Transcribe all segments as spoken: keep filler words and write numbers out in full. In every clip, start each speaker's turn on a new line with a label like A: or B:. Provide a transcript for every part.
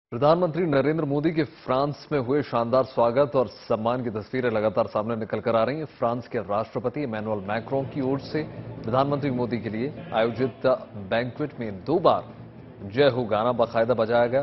A: प्रधानमंत्री नरेंद्र मोदी के फ्रांस में हुए शानदार स्वागत और सम्मान की तस्वीरें लगातार सामने निकल कर आ रही हैं। फ्रांस के राष्ट्रपति इमैनुअल मैक्रों की ओर से प्रधानमंत्री मोदी के लिए आयोजित बैंक्वेट में दो बार जय हो गाना बाकायदा बजाया गया।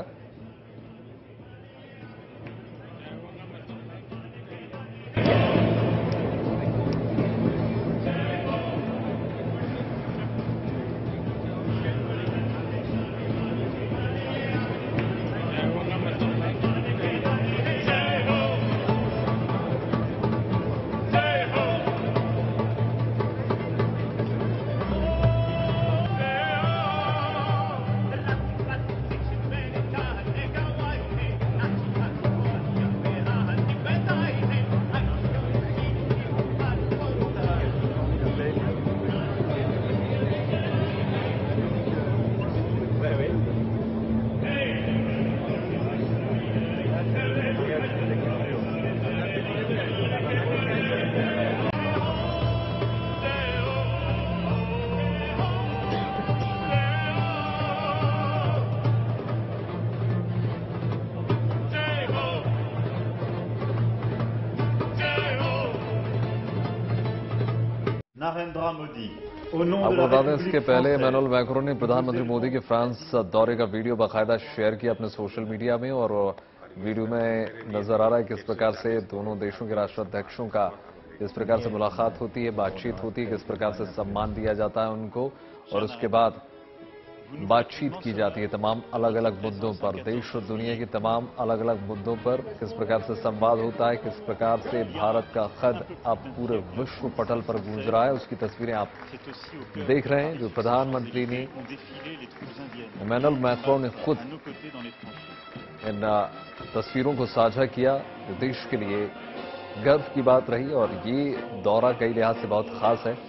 B: नरेंद्र मोदी
A: आपको बता दें, इसके पहले इमैनुअल मैक्रों ने प्रधानमंत्री मोदी के फ्रांस दौरे का वीडियो बाकायदा शेयर किया अपने सोशल मीडिया में। और वीडियो में नजर आ रहा है किस प्रकार से दोनों देशों के राष्ट्राध्यक्षों का किस प्रकार से मुलाकात होती है, बातचीत होती है, किस प्रकार से सम्मान दिया जाता है उनको, और उसके बाद बातचीत की जाती है तमाम अलग अलग मुद्दों पर, देश और दुनिया के तमाम अलग अलग मुद्दों पर किस प्रकार से संवाद होता है, किस प्रकार से भारत का खत अब पूरे विश्व पटल पर गूंज रहा है। उसकी तस्वीरें आप देख रहे हैं जो प्रधानमंत्री ने, इमैनुअल मैक्रों ने खुद इन तस्वीरों को साझा किया जो देश के लिए गर्व की बात रही। और ये दौरा कई लिहाज से बहुत खास है।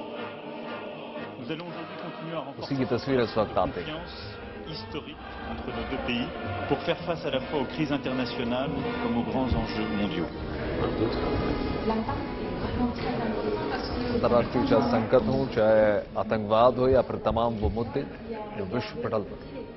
A: उसी की तस्वीर इस वक्त आप देखें।
B: historique entre nos deux pays pour faire face à la fois aux crises internationales comme aux grands enjeux mondiaux.
A: अंतर्राष्ट्रीय चाहे संकट हो, चाहे आतंकवाद हो, या फिर तमाम वो मुद्दे जो विश्व पटल पर